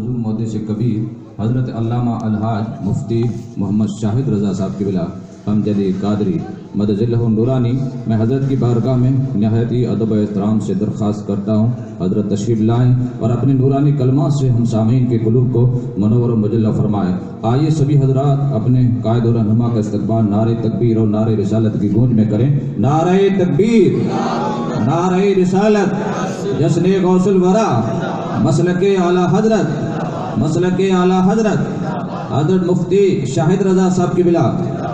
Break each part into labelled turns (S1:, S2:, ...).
S1: حضور محدث کبیر حضرت علامہ الحاج مفتی محمد شاہد رضا صاحب قبلہ امجدی قادری مدذلہ نورانی، میں حضرت کی بارگاہ میں نہایت ہی ادب و احترام سے درخواست کرتا ہوں حضرت تشریف لائیں اور اپنے نورانی کلمات سے ہم سامعین کے قلوب کو منور و مجلہ فرمائیں۔ آئیے سبھی حضرات اپنے قائد و رہنما کا استقبال نعرہ تکبیر اور نعرہ رسالت کی گونج میں کریں۔ نعرہ تکبیر، نعرہ رسالت، جشن غوث الورا، مسلک اعلی حضرت، مسلک اعلی حضرت حضرت مفتی شاہد رضا صاحب کی بلا۔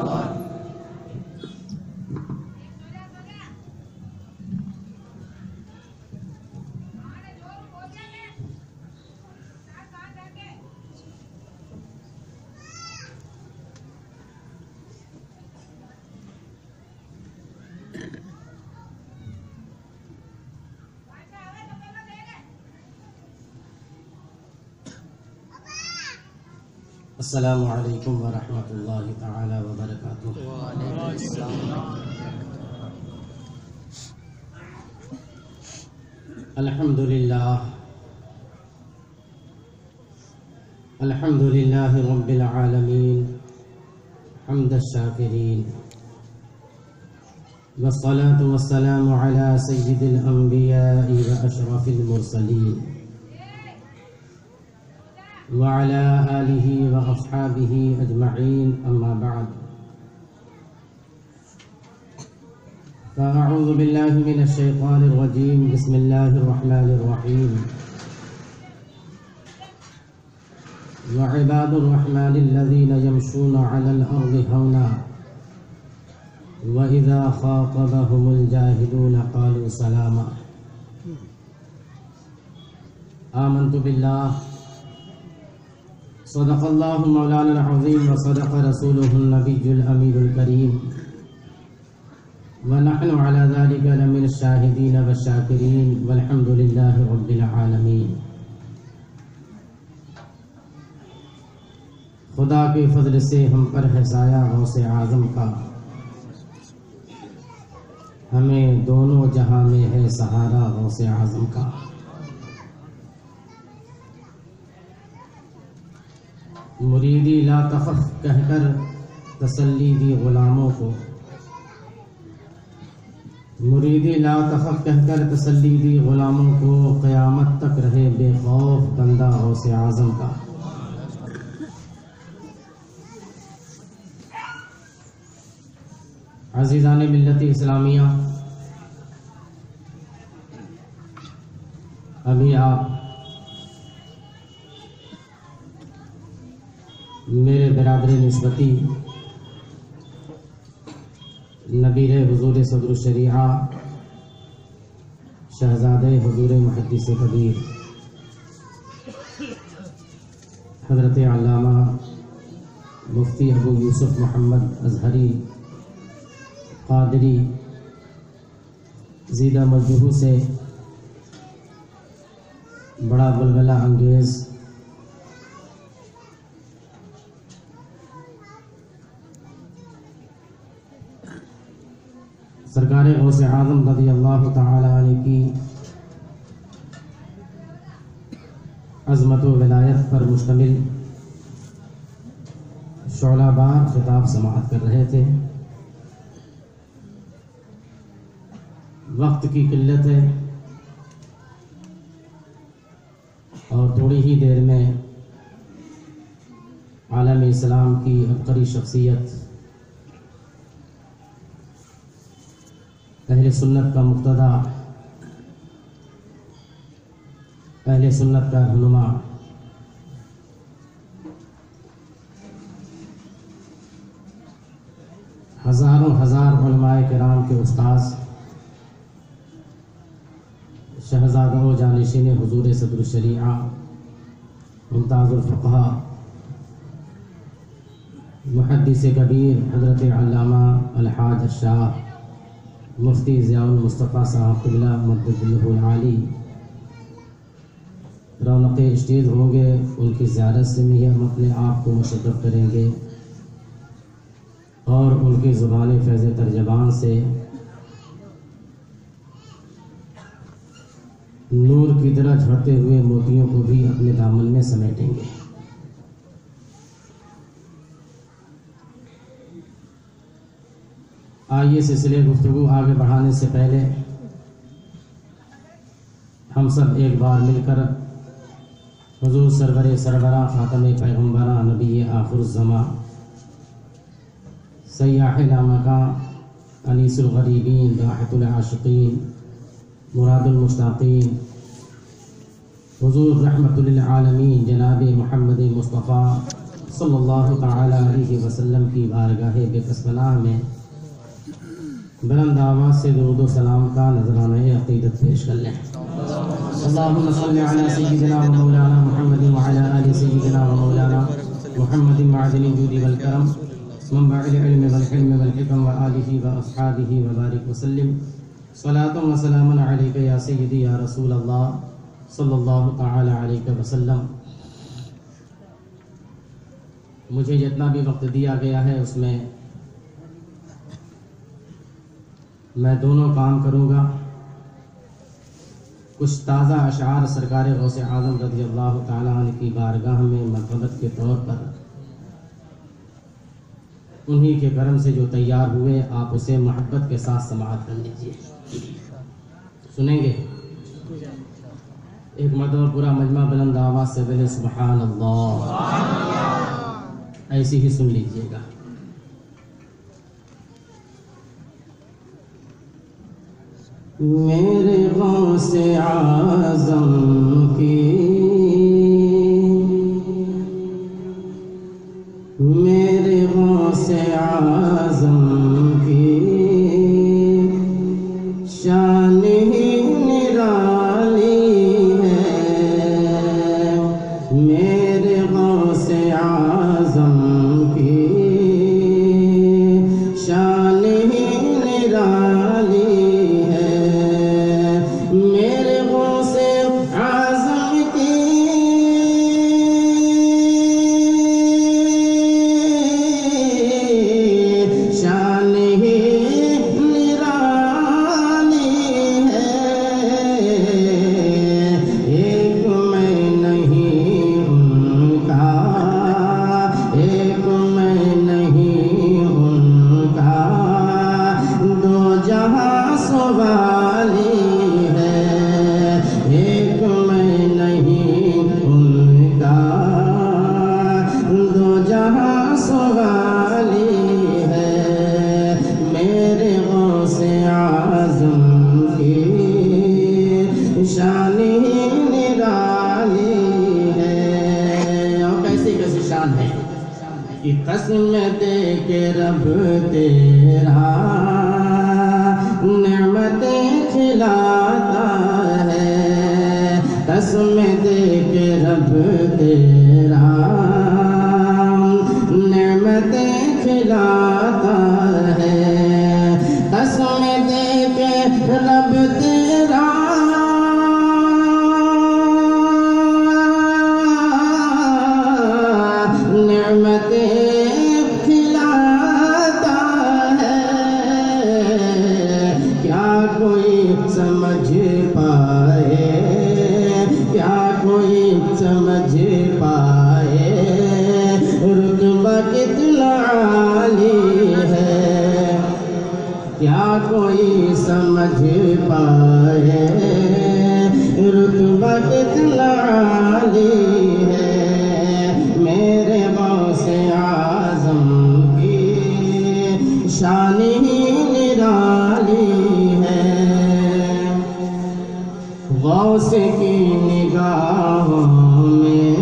S2: السلام علیکم ورحمۃ اللہ تعالی وبرکاتہ۔ الحمد للہ رب العالمین حمد الشاکرین، والصلاة والسلام علی سید الانبیاء واشرف المرسلین وعلى آلہ واصحابہ اجمعین، اما بعد، فاعوذ باللہ من الشیطان الرجیم، بسم اللہ الرحمن الرحیم، وعباد الرحمن الذین یمشون علی الارض ہونا وإذا خاطبهم الجاہلون قالوا سلاما۔ آمنت باللہ، صدق اللہ مولانا العظیم وصدق رسولہ النبی الامین الکریم، ونحن على ذلك لمن الشاہدین والشاکرین، والحمد للہ رب العالمین۔ خدا کے فضل سے ہم پر ہے سایہ غوث اعظم کا، ہمیں دونوں جہاں میں ہے سہارا غوث اعظم کا۔ مریدی لا تخف کہہ کر تسلی دی غلاموں کو، مریدی لا تخف کہہ کر تسلی دی غلاموں کو، قیامت تک رہے بے خوف بندہ غوث اعظم کا۔ عزیزان ملت اسلامیہ، ابھی آپ میرے برادر نسبتی نبیر حضور صدر الشریعہ شہزادہ حضور محدث کبیر حضرت علامہ مفتی ابو یوسف محمد ازہری قادری زیدہ مجہو سے بڑا بلبلہ انگیز سرکار غوث اعظم رضی اللہ تعالی عنہ کی عظمت و ولایت پر مشتمل شعلہ بار خطاب سماعت کر رہے تھے۔ وقت کی قلت ہے اور تھوڑی ہی دیر میں عالم اسلام کی عبقری شخصیت، اہل سنت کا مقتدی، اہل سنت کا رہنما، ہزاروں ہزار علماء کرام کے استاذ، شہزادہ و جانشین حضور صدر الشریعہ، ممتاز الفقہاء، محدث کبیر حضرت علامہ الحاج الشاہ مفتی ضیاء المصطفیٰ صاحب قبلہ مدد العالی رونق اسٹیج ہوں گے، ان کی زیارت سے بھی ہم اپنے آپ کو مشرف کریں گے اور ان کی زبان فیض ترجمان سے نور کی طرح جھڑتے ہوئے موتیوں کو بھی اپنے دامن میں سمیٹیں گے۔ آئیے سلسلے گفتگو آگے بڑھانے سے پہلے ہم سب ایک بار مل کر حضور سرور سربراہ خاتم پیغمبراں نبی آخر الزماں سیاح لامکاں انیس الغریبین راحت العاشقین مراد المشتاقین حضور رحمت للعالمین جناب محمد مصطفیٰ صلی اللہ تعالی علیہ وسلم کی بارگاہ بے کس پناہ میں بلند آواز سے درود و سلام کا نذرانہ عقیدت پیش کر لیں۔ اللہم صلی علی سیدنا و مولانا محمد وعلی آل سیدنا و مولانا محمد معدن الجود والکرم منبع العلم والحلم والحکم وآلہ واصحابہ وبارک وسلم صلاۃ و سلام علیک یا سیدی یا رسول اللہ صلی اللہ تعالی علیہ وسلم۔ مجھے جتنا بھی وقت دیا گیا ہے اس میں میں دونوں کام کروں گا۔ کچھ تازہ اشعار سرکار غوث اعظم رضی اللہ تعالیٰ عنہ کی بارگاہ میں مرتبت کے طور پر انہی کے کرم سے جو تیار ہوئے آپ اسے محبت کے ساتھ سماعت کر لیجیے۔ سنیں گے؟ ایک مرتبہ پورا مجمع بلند آواز سے بولے سبحان اللہ، ایسی ہی سن لیجیے گا۔ میرے غوث اعظم کی میرے غوث اعظم کی شان ہی نرالی ہے، میرے غوث اعظم کی شان ہی نرالی قسم دے کے رب تیرا نعمتیں کھلاتا ہے، قسم دے کے رب تیرا نعمتیں کھلاتا ہے، قسم دے کے رب تیرا نعمتیں سمجھ پائے، کیا کوئی سمجھ پائے رتبہ کتنا عالی ہے، کیا کوئی سمجھ پائے رتبہ کتنا عالی ہے، میرے غوث اعظم کی شان ہی نرالی ہے، غوث کی نگاہوں میں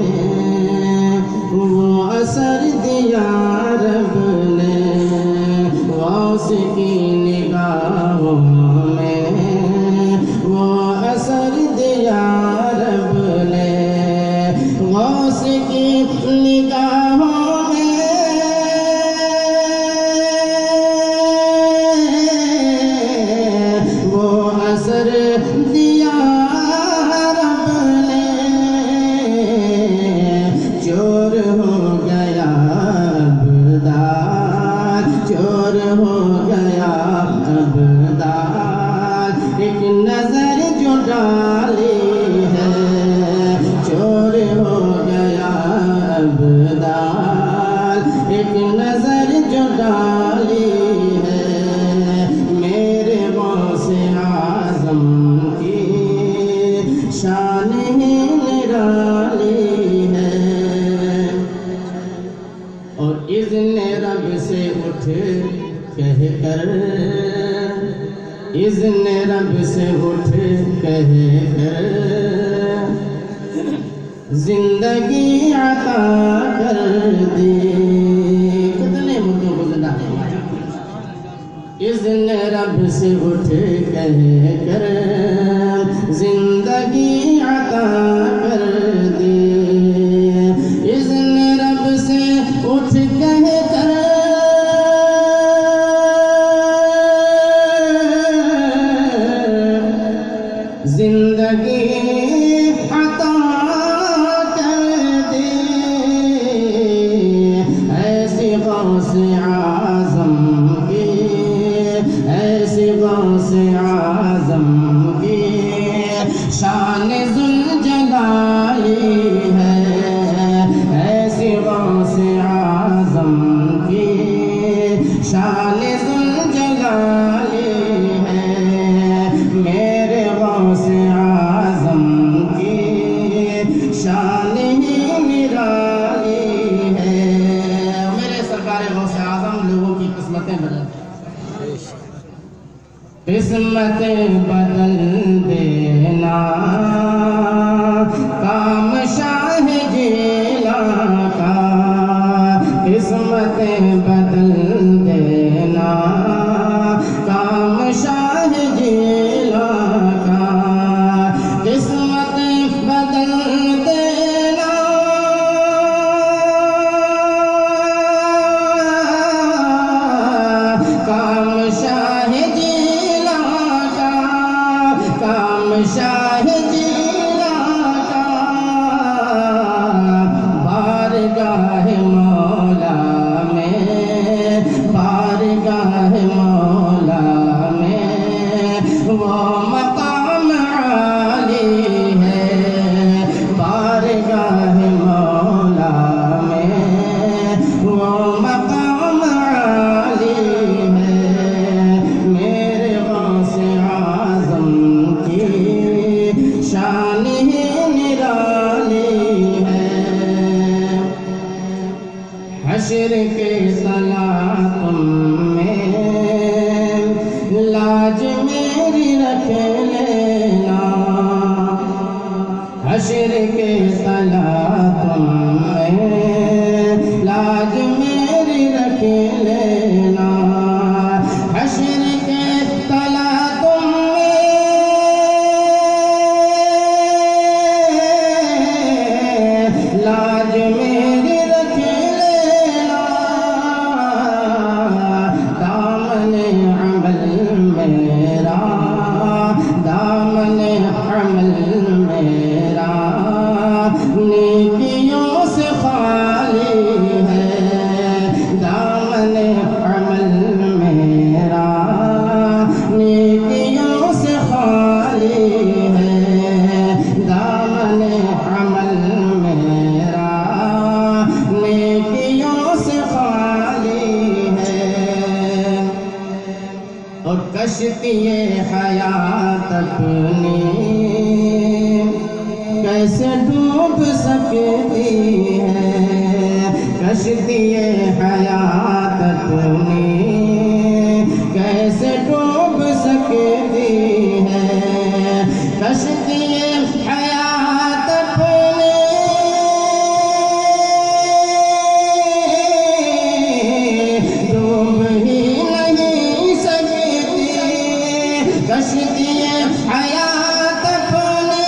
S2: وہ اثر دیا رب نے، غوث کی نگاہوں میں وہ اثر دیا رب نے، غوث کی نگاہوں میں وہ اثر دیا چور ہو گیا ابدال، چور ہو گیا ابدال، ایک نظر جو ڈالی ہے، چور ہو گیا ڈالی ہے میرے غوث اعظم کی شان ہی نرالی ہے اور اذن رب سے اٹھ کہہ کر اذن رب سے اٹھ کہہ کر زندگی عطا کر دی کتنے مردوں کو زندہ فرمایا اذن رب سے اٹھ کہہ کر زندگی عطا کر دی اذن رب سے اٹھ کہہ کر زندگی عطا کر دی ایسی غوث اعظم کی ایسی غوث اعظم کی شان ذوالجلالی ہے ایسی غوث اعظم کی شان ذوالجلالی ہے میرے غوث اعظم کی شان ہی نرالی ہے میرے سرکار غوث اعظم لوگوں کی قسمتیں بدل قسمتیں بدل دینا کام شاہ جیلا کا قسمتیں بدل دینا کام شاہ جیلا کا قسمتیں بدل دینا کام شاہ جیلا کا کام شاہ جیلا کا بارگاہ مولا میں بارگاہ مولا میں وہ مقام عالی ہے بارگاہ مولا میں وہ مقام عالی ہے میرے غوث اعظم کی شان ہی نرالی ہے حشر کے سلاطم میں لاج میری رکھ لینا حشر کے سلاطم میں لاج میری رکھ لینا حشر کے سلاطم میں لاج میری رکھ لینا دامن عمل میرا دامن عمل میرا نیکیوں سے خالی ہے دامن عمل میرا نیکیوں سے خالی ہے دامن عمل میرا نیکیوں سے خالی ہے اور کشتی حیات اپنی کیسے ڈوب سکتی ہے کشتی حیات اپنی کیسے ڈوب سکتی ہے کشتی حیات اپنی ڈوب ہی نہیں سکتی کشتی حیات اپنی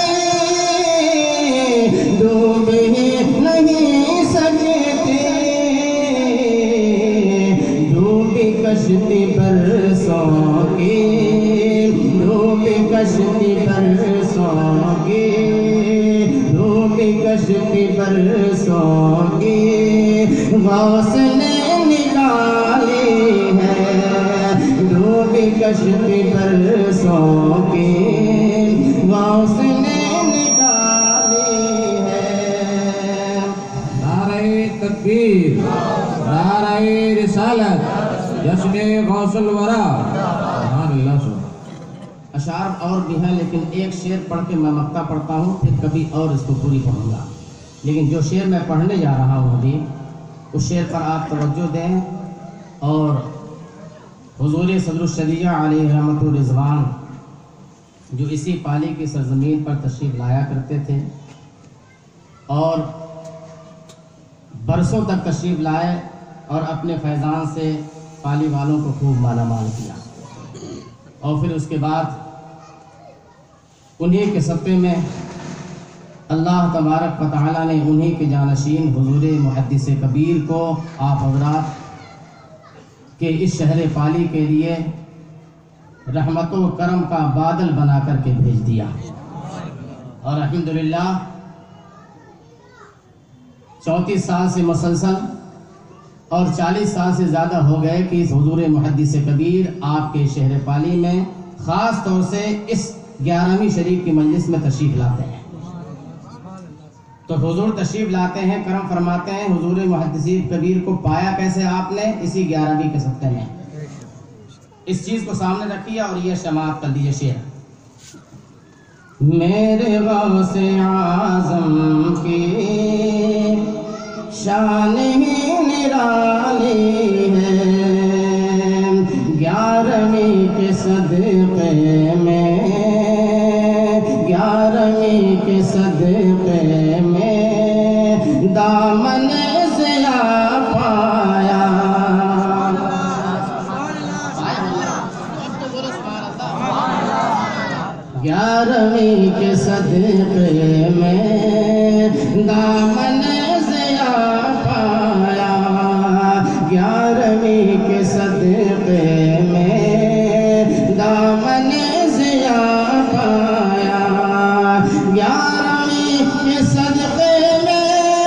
S2: ڈوب ہی نہیں سکتی ڈوبی کشتی برسوں کی ڈوبی کشتی برسوں کی ڈوبی کشتی برسوں کی غوث نے نکالی ہے ڈوبی کشتی برسوں کی غوث نے نکالی ہے
S1: نعرہ تکبیر नारे रिसालत जश्न गौसल वरा।
S2: अशार और भी हैं, लेकिन एक शेर पढ़ के मैं मक्ता पढ़ता हूँ, फिर कभी और इसको पूरी पढ़ूंगा। लेकिन जो शेर मैं पढ़ने जा रहा हूँ अभी, उस शेर पर आप तवज्जो दें। और हुजूर सदरुश्शरीया अलैहि रहमतुर रिज़वान जो इसी पाली की सरजमीन पर तशरीफ़ लाया करते थे और बरसों तक तशरीफ़ लाए और अपने फैज़ान से पाली वालों को खूब माला माल किया। और फिर उसके बाद उन्हीं के सत्ते में अल्लाह तबारक व तआला ने उन्हीं के जानशीन हुजूर मुहद्दिस कबीर को आप हज़रात के इस शहर पाली के लिए रहमत व करम का बादल बना करके भेज दिया। और अल्हम्दुलिल्लाह 34 साल से मुसलसल और 40 साल से ज़्यादा हो गए कि इस हुजूर मुहद्दिस कबीर आपके शहर पाली में ख़ास तौर से इस 11वीं शरीफ की मजलिस में तशरीफ़ लाते हैं। तो हुजूर तशरीफ़ लाते हैं, करम फरमाते हैं। हुजूर मुहद्दिस कबीर को पाया कैसे आपने? इसी 11वीं के सत्ते में। इस चीज़ को सामने रखिए और ये समाअत कर दीजिए शेर। मेरे गौसे आज़म की शान ही निराली है, 11वीं के सदक़े में, 11वीं के सदक़े में दामन ज़िया पाया। 11वीं के सदक़े में दामन ज़िया पाया, 11वीं के सदक़े में दामन ज़िया पाया, 11वीं के सदक़े में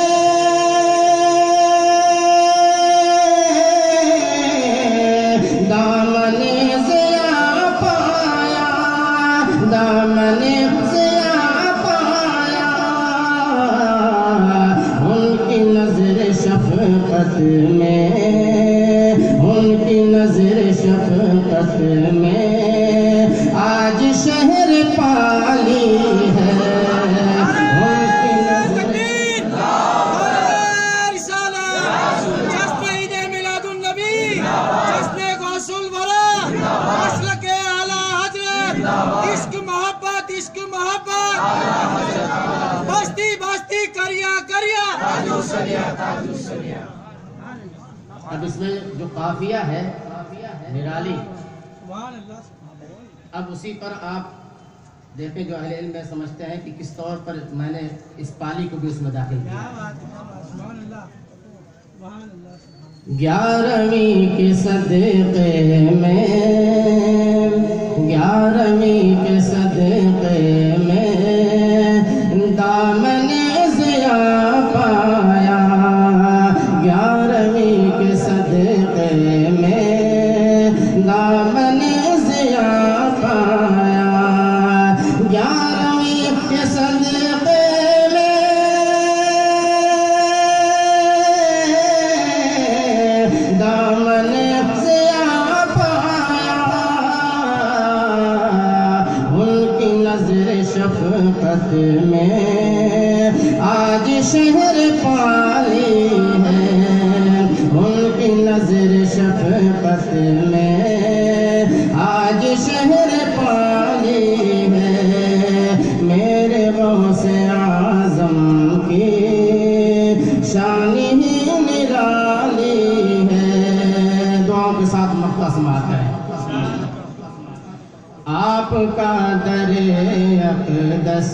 S2: दामन ज़िया पाया, दामन ज़िया पाया। उनकी नज़र शफ़क़त में, उनकी नज़र शफ़क़त में आज शहर पाली है। उनकी नज़र अब इसमें जो काफिया है निराली, अब उसी पर आप देखें जो अहले इल्म में समझते हैं कि किस तौर पर मैंने इस पाली को भी उसमें दाखिल किया। 11वीं के सदक़े में, 11वीं के सदक़े में दामन ज़िया पाया, 11वीं के सदक़े में दामन ज़िया पाया, 11वीं के सदक़े में दामन ज़िया पाया। उनकी नज़र शफ़क़त में आज शहर पाली है, उनकी नज़र शफ़क़त में आज शहर पाली है। मेरे गौसे आज़म की शान ही निराली है। दुआओं के साथ मक्ता समाअत करें। आपका दरे अक़दस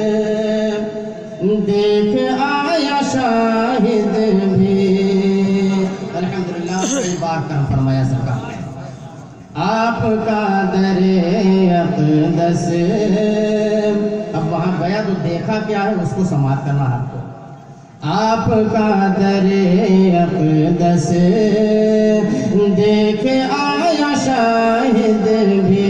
S2: देख आया शाहिद भी। अल्हम्दुलिल्लाह, कई बार करम फरमाया सरकार ने। आपका दरे अक़दस, अब वहाँ गया तो देखा क्या है उसको समाअत करना है आपको। आपका दरे अक़दस देख आया शाहिद भी,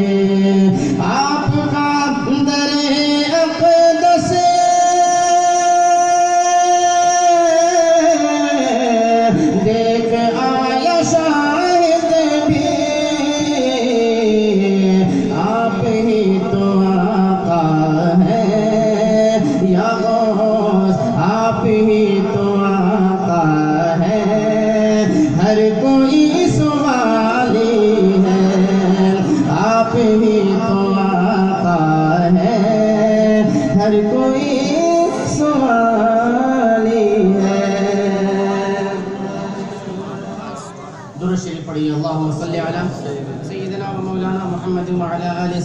S2: आपका दरे अक़दस देख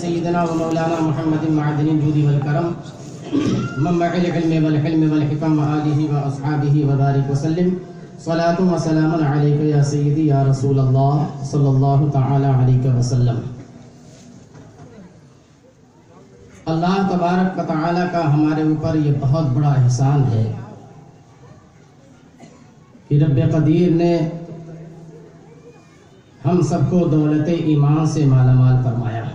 S2: سيدنا ومولانا محمد معدن الجود والكرم منبع العلم والحلم والحكم وآله وأصحابه وبارك وسلم صلاة وسلام عليك يا سيدي يا رسول الله صلى الله تعالى عليك وسلم. اللہ تبارک و تعالیٰ کا ہمارے اوپر یہ بہت بڑا احسان ہے کہ رب قدیر نے ہم سب کو دولت ایمان سے مالا مال فرمایا.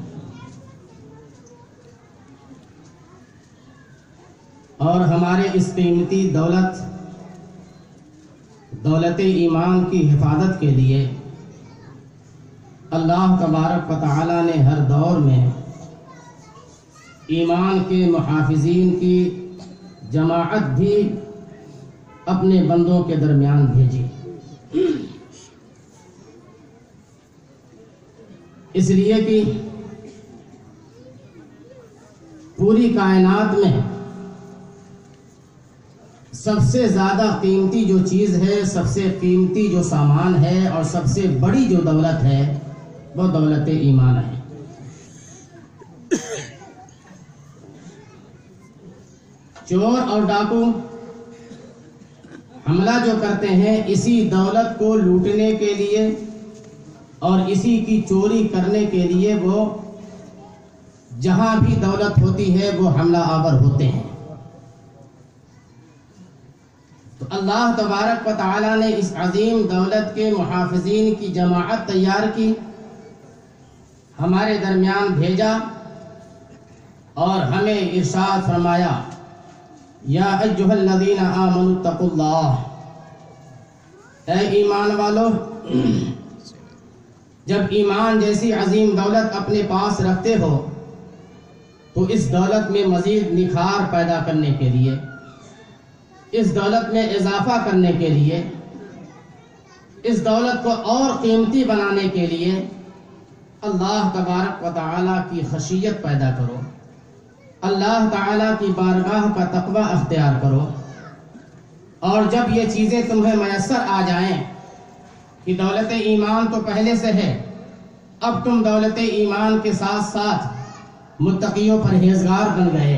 S2: اور ہمارے اس قیمتی دولت ایمان کی حفاظت کے لیے اللہ تبارک و تعالیٰ نے ہر دور میں ایمان کے محافظین کی جماعت بھی اپنے بندوں کے درمیان بھیجی. اس لیے کہ پوری کائنات میں سب سے زیادہ قیمتی جو چیز ہے، سب سے قیمتی جو سامان ہے اور سب سے بڑی جو دولت ہے وہ دولت ایمان ہے. چور اور ڈاکو حملہ جو کرتے ہیں اسی دولت کو لوٹنے کے لیے اور اسی کی چوری کرنے کے لیے وہ جہاں بھی دولت ہوتی ہے وہ حملہ آور ہوتے ہیں. تو اللہ تبارک و تعالیٰ نے اس عظیم دولت کے محافظین کی جماعت تیار کی، ہمارے درمیان بھیجا اور ہمیں ارشاد فرمایا یا ایھا الذین آمنوا اتقوا اللہ، اے ایمان والو جب ایمان جیسی عظیم دولت اپنے پاس رکھتے ہو تو اس دولت میں مزید نکھار پیدا کرنے کے لیے، اس دولت میں اضافہ کرنے کے لیے، اس دولت کو اور قیمتی بنانے کے لیے اللہ تبارک و تعالیٰ کی خشیت پیدا کرو، اللہ تعالیٰ کی بارگاہ کا تقوی اختیار کرو. اور جب یہ چیزیں تمہیں میسر آ جائیں کہ دولت ایمان تو پہلے سے ہے، اب تم دولت ایمان کے ساتھ ساتھ متقیوں پرہیزگار بن گئے،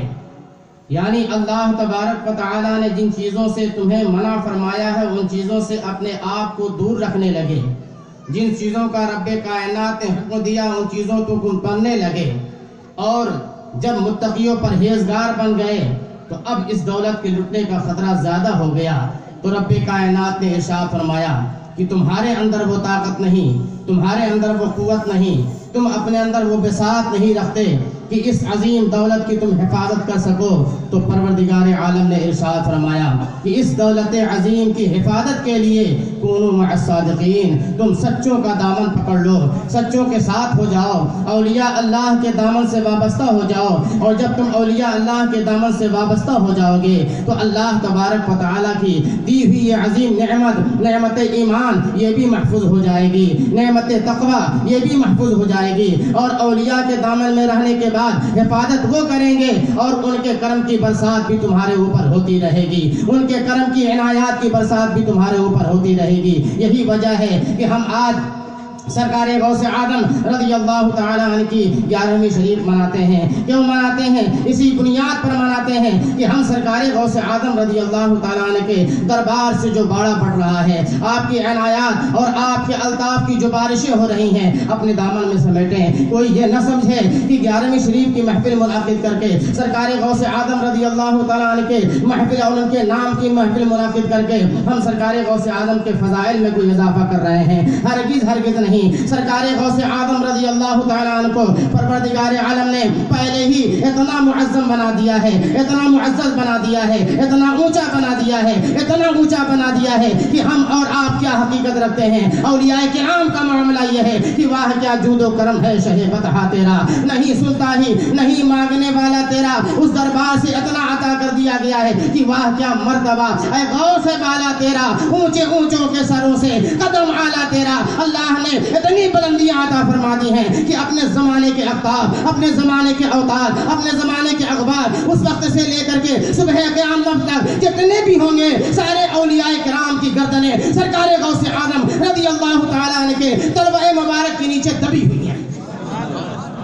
S2: یعنی اللہ تبارک و تعالیٰ نے جن چیزوں سے تمہیں منع فرمایا ہے ان چیزوں سے اپنے آپ کو دور رکھنے لگے، جن چیزوں کا رب کائنات نے حکم دیا ان چیزوں کو تم پڑھنے لگے، اور جب متقیوں پرہیزگار بن گئے تو اب اس دولت کے لٹنے کا خطرہ زیادہ ہو گیا. تو رب کائنات نے ارشاد فرمایا کہ تمہارے اندر وہ طاقت نہیں، تمہارے اندر وہ قوت نہیں، تم اپنے اندر وہ بساط نہیں رکھتے کہ اس عظیم دولت کی تم حفاظت کر سکو. تو پروردگار عالم نے ارشاد فرمایا کہ اس دولت عظیم کی حفاظت کے لیے کونوا مع الصادقین، تم سچوں کا دامن پکڑ لو، سچوں کے ساتھ ہو جاؤ، اولیاء اللہ کے دامن سے وابستہ ہو جاؤ. اور جب تم اولیاء اللہ کے دامن سے وابستہ ہو جاؤ گے تو اللہ تبارک و تعالیٰ کی دی ہوئی یہ عظیم نعمت ایمان یہ بھی محفوظ ہو جائے گی، نعمت تقوی یہ بھی محفوظ ہو جائے گی. اور اولیاء کے دامن میں رہنے کے بعد حفاظت وہ کریں گے اور ان کے کرم کی برسات بھی تمہارے اوپر ہوتی رہے گی، ان کے کرم کی عنایات کی برسات بھی تمہارے اوپر ہوتی رہے گی. یہی وجہ ہے کہ ہم آج سرکار غوث اعظم رضی اللہ تعالیٰ عنہ کی 11ویں شریف مناتے ہیں. کیوں مناتے ہیں؟ اسی بنیاد پر مناتے ہیں کہ ہم سرکار غوث اعظم رضی اللہ تعالیٰ عنہ کے دربار سے جو باڑا پڑ رہا ہے، آپ کی عنایات اور آپ کے الطاف کی جو بارشیں ہو رہی ہیں اپنے دامن میں سمیٹیں. کوئی یہ نہ سمجھے کہ 11ویں شریف کی محفل منعقد کر کے سرکار غوث اعظم رضی اللہ تعالیٰ عنہ کے محفل اور ان کے نام کی محفل منعقد کر کے ہم سرکار غوث اعظم کے فضائل میں کوئی اضافہ کر رہے ہیں. ہرگز نہیں. سرکار غوث اعظم رضی اللہ تعالیٰ عنہ کو پروردگار عالم نے پہلے ہی اتنا معظم بنا دیا ہے، اتنا معزز بنا دیا ہے، اتنا اونچا بنا دیا ہے، اتنا اونچا بنا دیا ہے کہ ہم اور آپ کیا حقیقت رکھتے ہیں. اولیاء کرام کا معاملہ یہ ہے کہ واہ کیا جود و کرم ہے شہ فتح تیرا، نہیں سنتا ہی نہیں مانگنے والا تیرا، اس دربار سے اتنا عطا کر دیا گیا ہے کہ واہ کیا مرتبہ اے غوث بالا تیرا، اونچے اونچوں کے سروں سے قدم اعلیٰ تیرا. اللہ نے اتنی بلندیاں عطا فرما دی ہیں کہ اپنے زمانے کے اقطاب، اپنے زمانے کے اوتاد، اپنے زمانے کے اخبار اس وقت سے لے کر کے صبح قیامت تک جتنے بھی ہوں گے سارے اولیاء کرام کی گردنیں سرکار غوث اعظم رضی اللہ تعالیٰ عنہ کے طلبہ مبارک کے نیچے دبی ہوئی ہیں. اللہ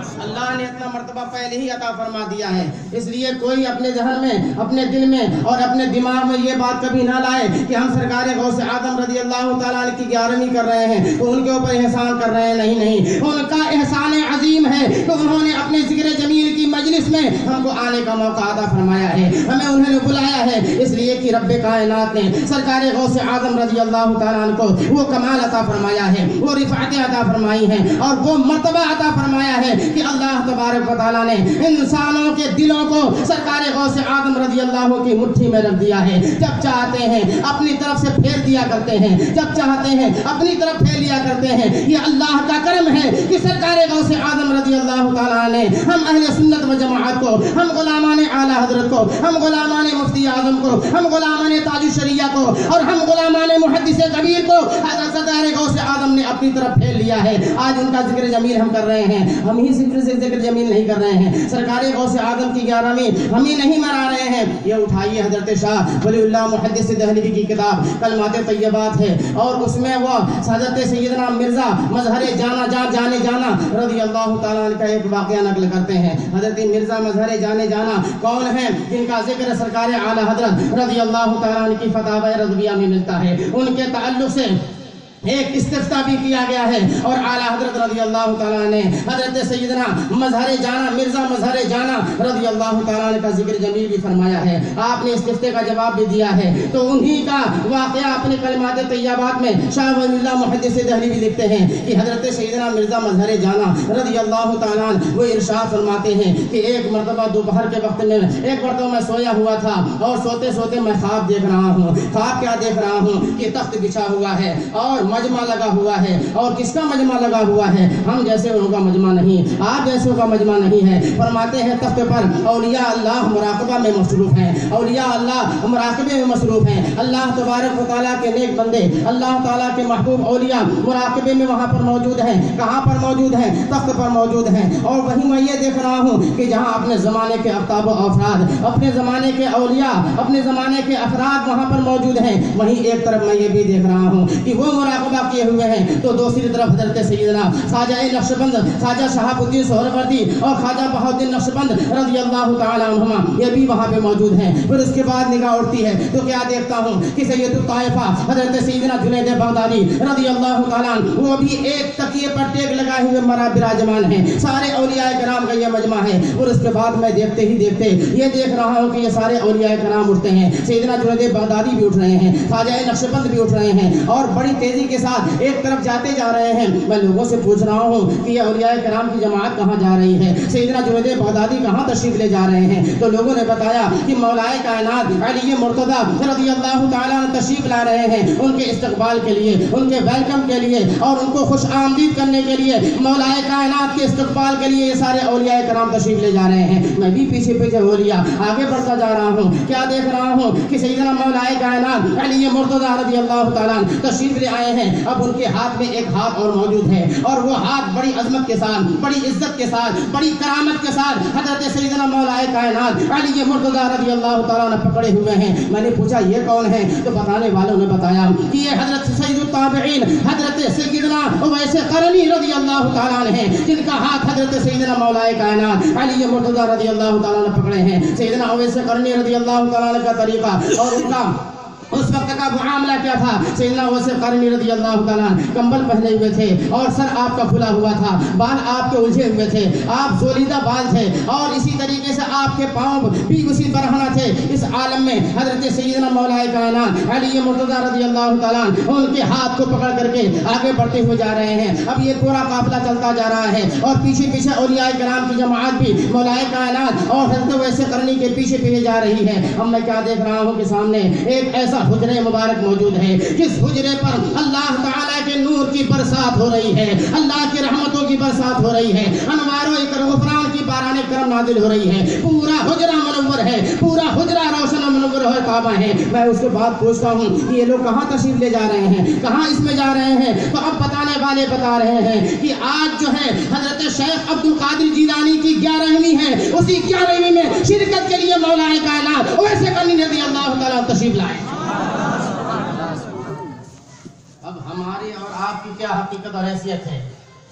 S2: اللہ نے اتنا مرتبہ پہلے ہی عطا فرما دیا ہے، اس لیے کوئی اپنے ذہن میں، اپنے دل میں اور اپنے دماغ میں یہ بات کبھی نہ لائے کہ ہم سرکار غوث اعظم رضی اللہ تعالیٰ عنہ کی 11ویں کر رہے ہیں تو ان کے اوپر احسان کر رہے ہیں. نہیں نہیں، ان کا احسان عظیم ہے کہ انہوں نے اپنے ذکر جمیل کی مجلس میں ہم کو آنے کا موقع عطا فرمایا ہے، ہمیں انہوں نے بلایا ہے، اس لیے کہ رب کائنات نے سرکار غوث اعظم رضی اللہ تعالیٰ عنہ کو وہ کمال عطا فرمایا ہے، وہ رفعتیں عطا فرمائی ہیں اور وہ مرتبہ عطا فرمایا ہے کہ اللہ تبارک و تعالیٰ نے انسانوں کے دلوں کو سرکار غوث اعظم رضی اللہ کی مٹھی میں رکھ دیا ہے. جب چاہتے ہیں اپنی طرف سے پھیر دیا کرتے ہیں، جب چاہتے ہیں اپنی طرف پھیر لیا کرتے ہیں. یہ اللہ کا کرم ہے کہ سرکار غوث اعظم رضی اللہ تعالیٰ نے ہم اہل سنت و جماعت کو، ہم غلامان اعلیٰ حضرت کو، ہم غلامان مفتی اعظم کو، ہم غلامان تاج الشریعہ کو اور ہم غلامان محدث کبیر کو حضرت سرکار غوث اعظم نے اپنی طرف پھیر لیا ہے. آج ان کا ذکر جمیل ہم کر رہے ہیں، ہم ہی ذکر جمیل نہیں کر رہے ہیں، سرکار غوث اعظم کی 11ویں ہم ہی نہیں مرا رہے ہیں. یہ اٹھائیے حضرت شاہ ولی اللہ محدث دہلوی کی کتاب کلمات طیبات ہے اور اس میں وہ حضرت سیدنا مرزا مظہر جانے جانا رضی اللہ تعالیٰ عنہ کا ایک واقعہ نقل کرتے ہیں. حضرت مرزا مظہر جانے جانا کون ہیں؟ جن کا ذکر سرکار اعلیٰ حضرت رضی اللہ تعالیٰ عنہ کی فتاوی رضویہ میں ملتا ہے. ان کے تعلق سے ایک استفتاء بھی کیا گیا ہے اور اعلیٰ حضرت رضی اللہ تعالیٰ نے حضرت سیدنا مظہر جانا مرزا مظہر جانا رضی اللہ تعالیٰ کا ذکر جمیل بھی فرمایا ہے. آپ نے استفتاء کا جواب بھی دیا ہے تو انہی کا واقعہ اپنے کلمات طیبات میں شاہ ولی اللہ محدث دہلوی بھی لکھتے ہیں کہ حضرت سیدنا مرزا مظہر جانا رضی اللہ تعالیٰ وہ ارشاد فرماتے ہیں کہ ایک مرتبہ دوپہر کے وقت میں ایک مرتبہ میں سویا ہوا تھا اور سوتے سوتے میں خواب دیکھ رہا ہوں. خواب کیا دیکھ رہا ہوں کہ تخت بچھا ہوا ہے اور مجمع لگا ہوا ہے. اور کس کا مجمع لگا ہوا ہے؟ ہم جیسے ان کا مجمع نہیں، آپ جیسے کا مجمع نہیں ہے. فرماتے ہیں تخت پر اولیاء اللہ مراقبہ میں مصروف ہیں، اولیاء اللہ مراقبے میں مصروف ہیں. اللہ تبارک و تعالیٰ کے نیک بندے، اللہ تعالیٰ کے محبوب اولیاء مراقبے میں وہاں پر موجود ہیں. کہاں پر موجود ہیں؟ تخت پر موجود ہیں. اور وہیں میں یہ دیکھ رہا ہوں کہ جہاں اپنے زمانے کے افتاب و افراد، اپنے زمانے کے اولیاء، اپنے زمانے کے افراد وہاں پر موجود ہیں، وہیں ایک طرف میں یہ بھی دیکھ رہا ہوں کہ وہ مراقبہ کیے ہوئے ہیں تو دوسری طرف حضرت سیدنا خواجہ نقشبند، خواجہ شہاب الدین سہروردی اور خواجہ بہاؤالدین نقشبند رضی اللہ تعالی عنہما یہ بھی وہاں پہ موجود ہیں. پھر اس کے بعد نگاہ اٹھتی ہے تو کیا دیکھتا ہوں کہ سید الطائفہ حضرت سیدنا جنید بغدادی رضی اللہ تعالی عنہ وہ بھی ایک تکیے پر ٹیک لگائے ہوئے براجمان ہیں. سارے اولیاء کرام کا یہ مجمع ہے. اور اس کے بعد میں دیکھتے ہی دیکھتے یہ دیکھ رہا ہوں کہ یہ سارے اولیاء کرام اٹھتے ہیں. سیدنا جنید بغدادی بھی اٹھ رہے ہیں، خواجہ نقشبند بھی اٹھ رہے ہیں اور بڑی تیزی کے ساتھ ایک طرف جاتے جا رہے ہیں. میں لوگوں سے پوچھ رہا ہوں کہ یہ اولیاء کرام کی جماعت کہاں جا رہی ہے، سیدنا جنید بغدادی کہاں تشریف لے جا رہے ہیں؟ تو لوگوں نے بتایا کہ مولا کائنات علی مرتضی رضی اللہ تعالیٰ عنہ تشریف لا رہے ہیں. ان کے استقبال کے لیے، ان کے ویلکم کے لیے اور ان کو خوش آمدید کرنے کے لیے، مولا کائنات کے استقبال کے لیے یہ سارے اولیاء کرام تشریف لے جا رہے ہیں. میں بھی پیچھے پیچھے اولیاء آگے بڑھتا جا رہا ہوں. کیا دیکھ رہا ہوں کہ سیدنا مولا کائنات علی مرتضی رضی اللہ تعالیٰ عنہ تشریف لے آئے ہیں. اب ان کے ہاتھ میں ایک ہاتھ اور موجود ہے اور وہ ہاتھ بڑی عظمت کے ساتھ، بڑی عزت کے ساتھ، بڑی کرامت کے ساتھ حضرت سیدنا مولا کائنات علی مرتضی رضی اللہ تعالیٰ عنہ پکڑے ہوئے ہیں. میں نے پوچھا یہ کون ہے؟ تو بتانے والوں نے بتایا کہ یہ حضرت سید التابعین حضرت سیدنا اویس قرنی رضی اللہ تعالیٰ عنہ ہیں، جن کا ہاتھ حضرت سیدنا مولا کائنات علی مرتضی رضی اللہ تعالیٰ عنہ پکڑے ہیں. سیدنا اویس قرنی رضی اللہ تعالیٰ عنہ کا طریقہ اور ان کا اس وقت کا معاملہ کیا تھا؟ سیدنا اویس قرنی رضی اللہ تعالیٰ کمبل پہنے ہوئے تھے اور سر آپ کا کھلا ہوا تھا، بال آپ کے الجھے ہوئے تھے، آپ زولیدہ بال تھے اور اسی طریقے سے آپ کے پاؤں بھی اسی برہنہ تھے. اس عالم میں حضرت سیدنا مولا کائنات علی مرتضی رضی اللہ تعالیٰ ان کے ہاتھ کو پکڑ کر کے آگے بڑھتے ہوئے جا رہے ہیں. اب یہ پورا قافلہ چلتا جا رہا ہے اور پیچھے پیچھے اولیاء کرام کی جماعت بھی مولا کائنات اور حضرت اویس قرنی کے پیچھے پیچھے جا رہی ہے. اب میں کیا دیکھ رہا ہوں کہ سامنے ایک ایسا حجرے مبارک موجود ہے جس حجرے پر اللہ تعالیٰ کے نور کی برسات ہو رہی ہے، اللہ کی رحمتوں کی برسات ہو رہی ہے، انوار و غفران کی باران کرم نازل ہو رہی ہے. پورا حجرہ منور ہے، پورا حجرہ روشن منور ہے، کعبہ ہے. میں اس کے بعد پوچھتا ہوں کہ یہ لوگ کہاں تشریف لے جا رہے ہیں، کہاں اس میں جا رہے ہیں؟ تو اب بتانے والے بتا رہے ہیں کہ آج جو ہے حضرت شیخ عبد القادر جیلانی کی 11ویں ہے، اسی 11ویں میں شرکت کے لیے مولا کائنات اویس قرنی رضی اللہ تعالیٰ تشریف لائے. اب ہماری اور آپ کی کیا حقیقت اور حیثیت ہے؟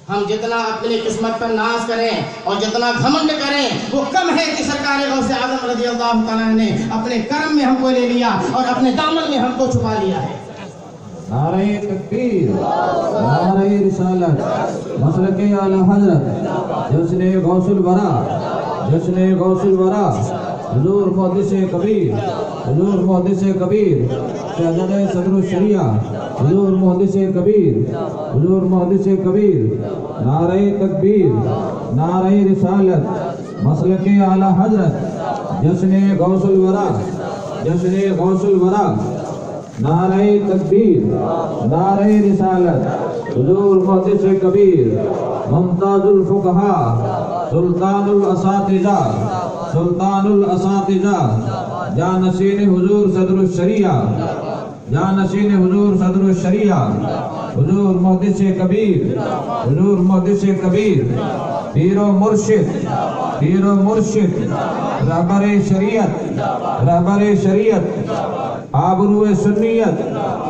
S2: ہم جتنا اپنی قسمت پر ناز کریں اور جتنا گھمنڈ کریں وہ کم ہے کہ سرکار غوث اعظم رضی اللہ تعالیٰ نے اپنے کرم میں ہم کو لے لیا اور اپنے دامن میں ہم کو چھپا لیا ہے۔
S1: نعرہ تکبیر، نعرہ رسالت، مسلک اعلی حضرت، جشن غوث الورا، جشن غوث الورا، حضور محدث کبیر، حضور محدث کبیر، شہزادہ صدر الشریعہ، حضور محدث کبیر، حضور محدث کبیر، نعرہ تکبیر، نعرہ رسالت، مسلک اعلی حضرت، جشن غوث الورا، جشن غوث الورا، نعرہ تکبیر، نعرہ رسالت، حضور محدث کبیر، ممتاز الفقہاء، سلطان الاساتذہ، سلطان الاساتذہ، جانشین حضور صدر الشریعہ، جانشین حضور صدر الشریعہ، حضور محدث کبیر، حضور محدث کبیر، پیر و مرشد، پیر و مرشد، رہبر شریعت، رہبر شریعت، آبرو سنیت،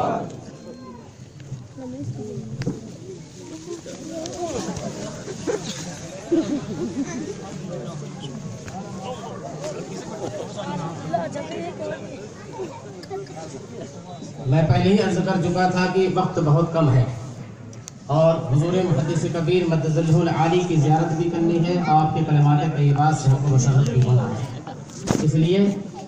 S2: میں پہلے ہی عرض کر چکا تھا کہ وقت بہت کم ہے اور حضور محدث کبیر مدظلہ العالی کی زیارت بھی کرنی ہے، آپ کے کلمات طیبات سے ہم کو مشرف بھی ہونا ہے۔ اس لیے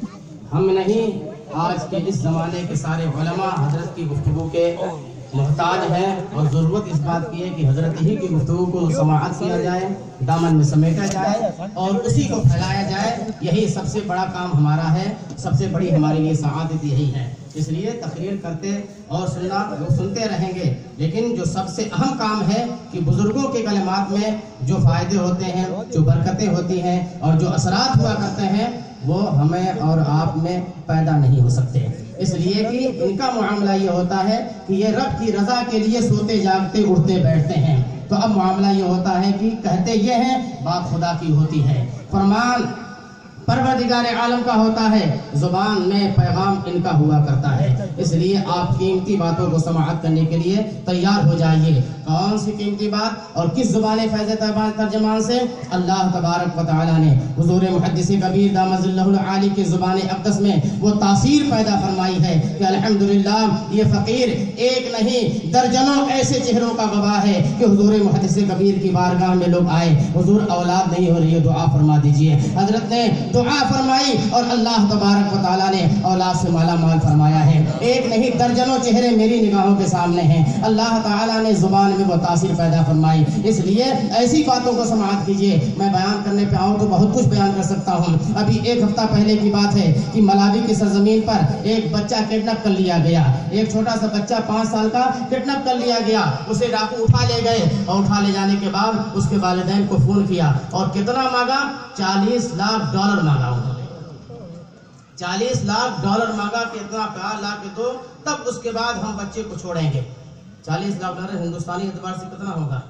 S2: ہم نہیں آج کے اس زمانے کے سارے علماء حضرت کی گفتگو کے محتاج ہیں اور ضرورت اس بات کی ہے کہ حضرت ہی کی گفتگو کو سماعت کیا جائے، دامن میں سمیٹا جائے اور اسی کو پھیلایا جائے۔ یہی سب سے بڑا کام ہمارا ہے، سب سے بڑی ہمارے لیے سعادت یہی ہے۔ اس لیے تقریر کرتے اور سنتے رہیں گے، لیکن جو سب سے اہم کام ہے کہ بزرگوں کے کلمات میں جو فائدے ہوتے ہیں، جو برکتیں ہوتی ہیں اور جو اثرات ہوا کرتے ہیں وہ ہمیں اور آپ میں پیدا نہیں ہو سکتے، اس لیے کہ ان کا معاملہ یہ ہوتا ہے کہ یہ رب کی رضا کے لیے سوتے جاگتے اٹھتے بیٹھتے ہیں۔ تو اب معاملہ یہ ہوتا ہے کہ کہتے یہ ہیں، بات خدا کی ہوتی ہے، فرمان پروردگار عالم کا ہوتا ہے، زبان میں پیغام ان کا ہوا کرتا ہے۔ اس لیے آپ قیمتی باتوں کو سماعت کرنے کے لیے تیار ہو جائیے۔ کون سی قیمتی بات اور کس زبان فیض ترجمان سے؟ اللہ تبارک و تعالیٰ نے حضور محدث کبیر دامد اللہ العالی کی زبان اقدس میں وہ تاثیر پیدا فرمائی ہے کہ الحمدللہ یہ فقیر ایک نہیں درجنوں ایسے چہروں کا گواہ ہے کہ حضور محدث کبیر کی بارگاہ میں لوگ آئے، حضور اولاد نہیں ہو رہی ہے، دعا فرما دیجئے۔ حضرت نے دعا فرمائی اور اللہ تبارک و تعالیٰ نے اولاد سے مالا مال فرمایا ہے۔ ایک نہیں درجنوں چہرے میری نگاہوں کے سامنے ہیں، اللہ تعالیٰ نے زبان میں وہ تاثیر پیدا فرمائی۔ اس لیے ایسی باتوں کو سماعت کیجئے۔ میں بیان کرنے پہ آؤں تو بہت کچھ بیان کر سکتا ہوں۔ ابھی ایک ہفتہ پہلے کی بات ہے کہ ملاوی کی سرزمین پر ایک بچہ کڈنیپ کر لیا گیا، ایک چھوٹا سا بچہ 5 سال کا کڈنیپ کر لیا گیا، اسے ڈاکو اٹھا لے گئے اور اٹھا لے جانے کے بعد اس کے والدین کو فون کیا اور کتنا مانگا؟ $40 لاکھ مانگا انہوں نے، $40 لاکھ مانگا کہ اتنا کہا لا کے دو، تب اس کے بعد ہم بچے کو چھوڑیں گے۔ $40 لاکھ ہندوستانی اعتبار سے کتنا ہوگا؟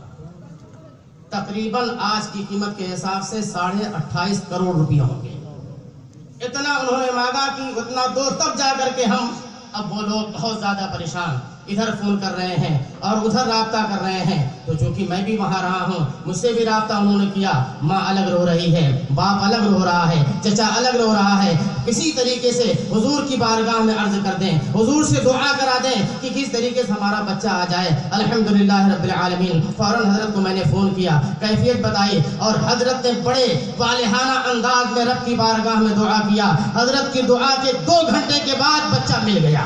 S2: تقریباً آج کی قیمت کے حساب سے 28.5 کروڑ روپیہ ہوں گے۔ اتنا انہوں نے مانگا کہ اتنا دو، تب جا کر کے ہم، اب وہ لوگ بہت زیادہ پریشان، ادھر فون کر رہے ہیں اور ادھر رابطہ کر رہے ہیں۔ تو چونکہ میں بھی وہاں رہا ہوں، مجھ سے بھی رابطہ انہوں نے کیا، ماں الگ رو رہی ہے، باپ الگ رو رہا ہے، چچا الگ رو رہا ہے۔ کسی طریقے سے حضور کی بارگاہ میں عرض کر دیں، حضور سے دعا کرا دیں کہ کس طریقے سے ہمارا بچہ آ جائے۔ الحمدللہ رب العالمین، فوراً حضرت کو میں نے فون کیا، کیفیت بتائی اور حضرت نے بڑے والہانہ انداز میں رب کی بارگاہ میں دعا کیا۔ حضرت کی دعا کے 2 گھنٹے کے بعد بچہ مل گیا۔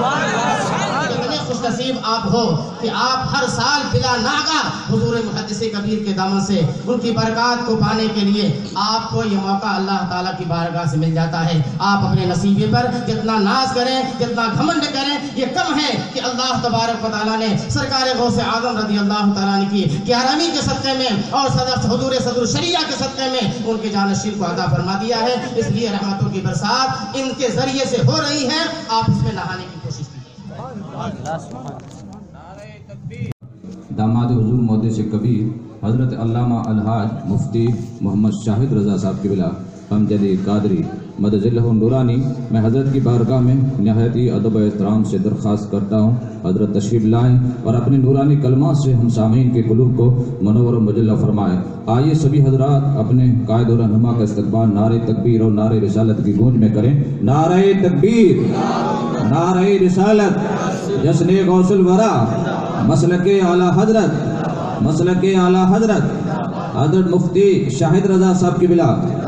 S2: کتنے خوش نصیب آپ ہو کہ آپ ہر سال بلا ناغہ حضور محدث کبیر کے دامن سے ان کی برکات کو پانے کے لیے آپ کو یہ موقع اللہ تعالیٰ کی بارگاہ سے مل جاتا ہے۔ آپ اپنے نصیبے پر جتنا ناز کریں، جتنا گھمنڈ کریں، یہ کم ہے کہ اللہ تبارک و تعالیٰ نے سرکار غوث اعظم رضی اللہ تعالیٰ عنہ کی 11ویں کے صدقے میں اور حضور صدر الشریعہ کے صدقے میں ان کے جانشین کو عطا فرما دیا ہے۔ اس لیے رحمتوں کی برسات ان کے ذریعے سے ہو رہی ہے، آپ اس میں نہانے کی کوشش کیجیے۔
S1: داماد حضور محدث کبیر حضرت علامہ الحاج مفتی محمد شاہد رضا صاحب کی بلا امجدی قادری مدظلہ نورانی، میں حضرت کی بارگاہ میں نہایت ہی ادب و احترام سے درخواست کرتا ہوں حضرت تشریف لائیں اور اپنے نورانی کلمات سے ہم سامعین کے قلوب کو منور و مجلہ فرمائیں۔ آئیے سبھی حضرات اپنے قائد و رہنما کا استقبال نعرہ تکبیر اور نعرہ رسالت کی گونج میں کریں۔ نعرہ تکبیر، نعرہ رسالت، جشن غوث الورا، مسلک اعلی حضرت، مسلک اعلی حضرت حضرت مفتی شاہد رضا صاحب کی بلا